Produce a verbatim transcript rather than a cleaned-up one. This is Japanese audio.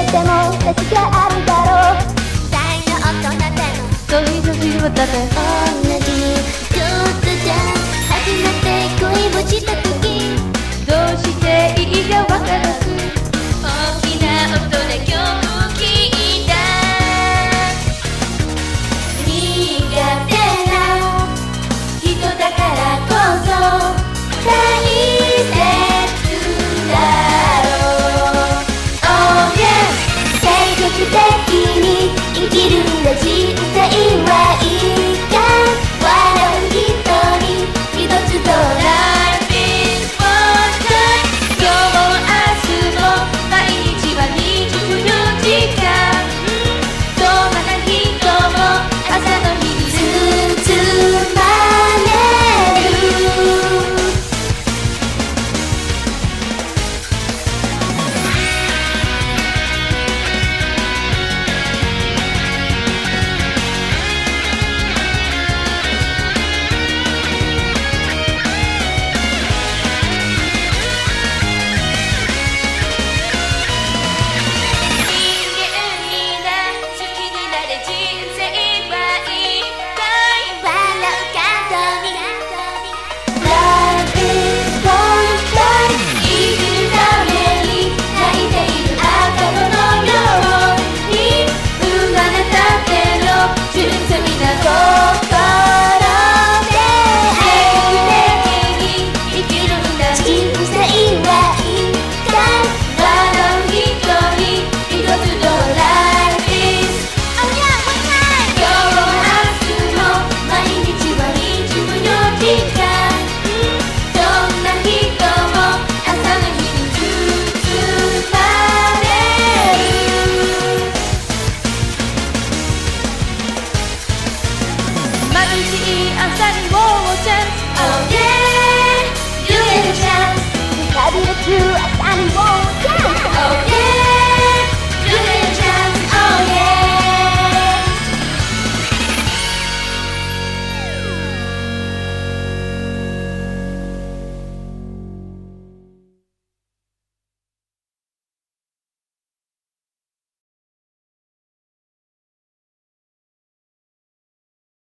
ても価値があるだろう。 才能となってもそういう写真もだって同じことじゃ始まって恋をした時どうしていいかわからず大きな音で今日聞いた苦手な人だからこそ大切だろう Oh yeah 積極的に生きるんだ人生はいいか笑う人に一つと Life is one time 今日も明日も毎日はにじゅうよじかんどんな人も朝の日に包まれる朝にもうチャンス Oh yeah You get a chance 旅立つ朝にもチャンス Oh